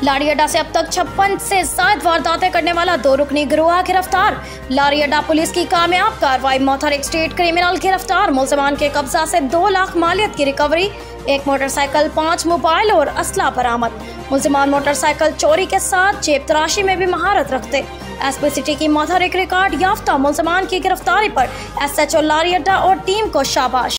लारी अड्डा से अब तक 56 से ज्यादा वारदातें करने वाला 2 रुकनी गिरोह गिरफ्तार। लारी अड्डा पुलिस की कामयाब कार्रवाई। मौथर एक स्टेट क्रिमिनल गिरफ्तार। मुलजमान के कब्जा से 2 लाख मालियत की रिकवरी। 1 मोटरसाइकिल, 5 मोबाइल और असला बरामद। मुलजमान मोटरसाइकिल चोरी के साथ जेब तराशी में भी महारत रखते। एसपी सिटी की मौथर एक रिकॉर्ड याफ्ता मुलजमान की गिरफ्तारी पर SHO लारी अड्डा और टीम को शाबाश।